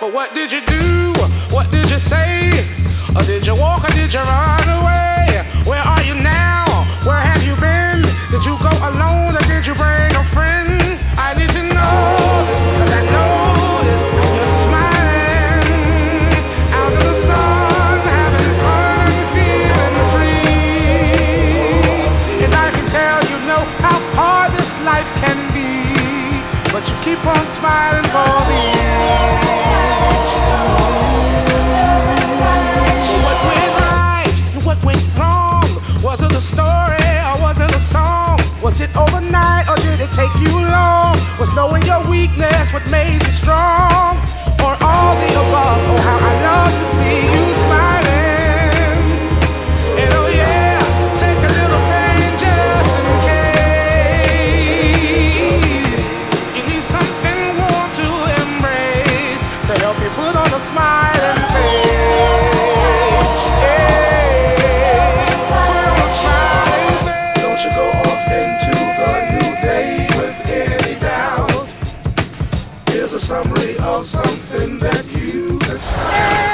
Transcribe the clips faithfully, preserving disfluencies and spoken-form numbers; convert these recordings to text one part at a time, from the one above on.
But what did you do? What did you say? Or did you walk or did you run away? Where are you now? Where have you been? Did you go alone or did you bring a friend? I need to know this, cause I noticed you're smiling out of the sun, having fun and feeling free. And I can tell you know how hard this life can be, but you keep on smiling for me. What went right and what went wrong? Was it a story or was it a song? Was it overnight or did it take you long? Was knowing your weakness what made you strong? Or all the above? Oh, how I love to see you smiling. And oh yeah, take a little pain just in case you need something warm to embrace to help you put on a smiling face. Yeah, put on a smiling face. Don't you go off into the new day with any doubt. Here's a summary of something that you could say.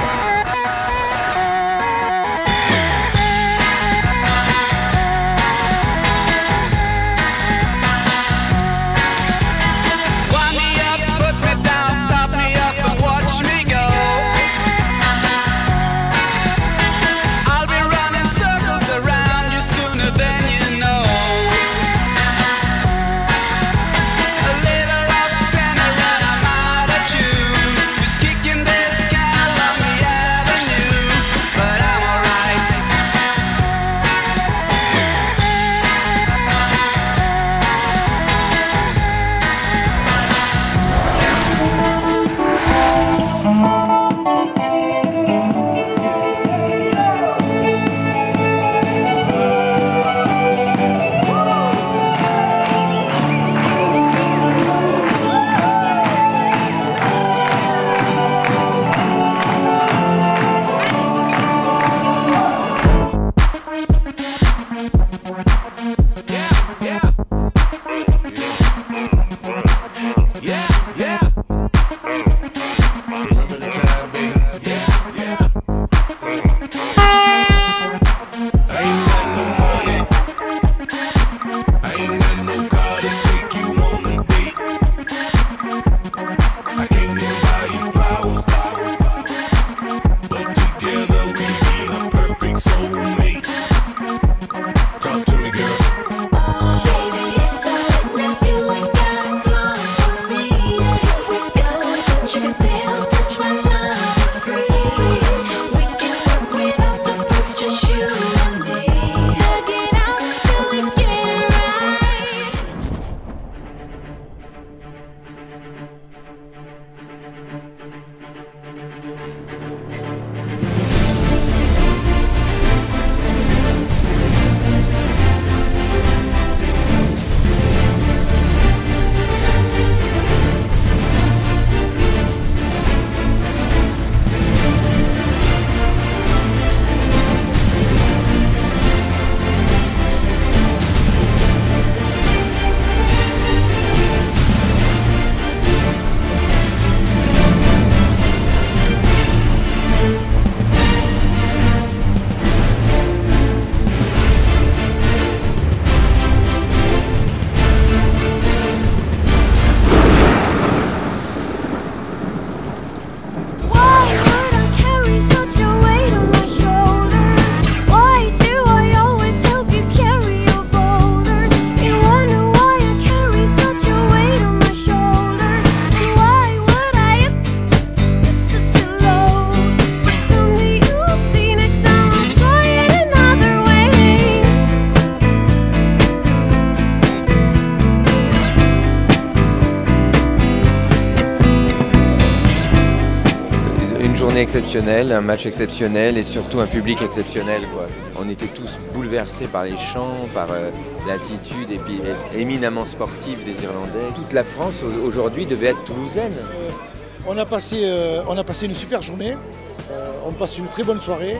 Exceptionnel, un match exceptionnel et surtout un public exceptionnel, quoi. On était tous bouleversés par les chants, par euh, l'attitude et puis éminemment sportive des Irlandais. Toute la France aujourd'hui devait être toulousaine. Euh, on, a passé, euh, on a passé une super journée, euh, on passe une très bonne soirée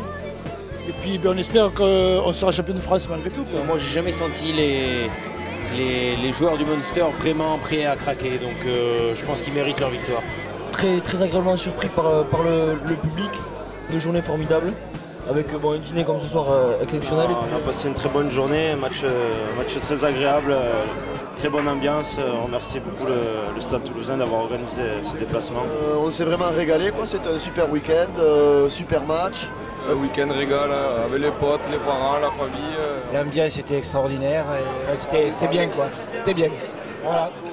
et puis ben, on espère qu'on sera champion de France malgré tout, quoi. Moi j'ai jamais senti les, les, les joueurs du Munster vraiment prêts à craquer, donc euh, je pense qu'ils méritent leur victoire. très, très agréablement surpris par, par le, le public. Une journée formidable, avec bon, un dîner comme ce soir euh, exceptionnel. On a passé une très bonne journée, un match, un match très agréable, euh, très bonne ambiance. On remercie beaucoup le, le Stade Toulousain d'avoir organisé ce déplacement. Euh, on s'est vraiment régalé, c'était un super week-end, euh, super match. Un week-end régal avec les potes, les parents, la famille. L'ambiance était extraordinaire, c'était bien quoi, c'était bien. Voilà.